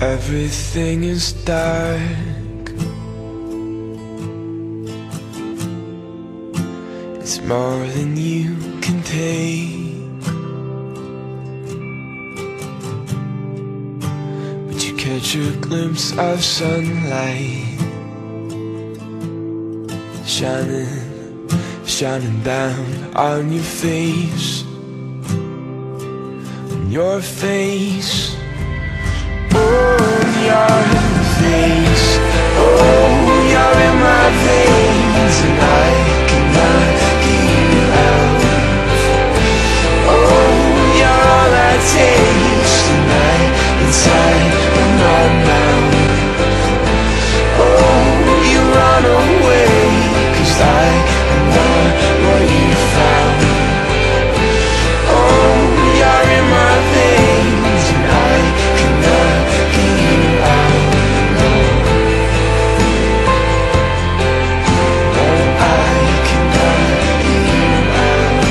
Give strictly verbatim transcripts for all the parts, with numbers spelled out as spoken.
Everything is dark. It's more than you can take. Would you catch a glimpse of sunlight shining, shining down on your face, on your face? Oh, your face. Oh, you're in my veins, and I cannot get you out. Oh, you're all I taste tonight, inside of my mouth. Oh, you run away, 'cause I am not what you found. Oh, you're in my veins, and I cannot get you out. No, no, I cannot get you out.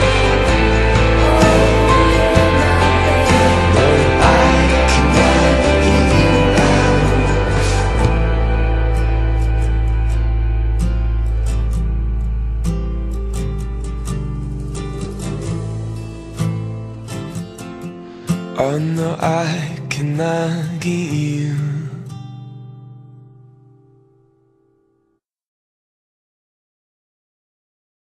No, I cannot get you out. Oh no, I cannot get you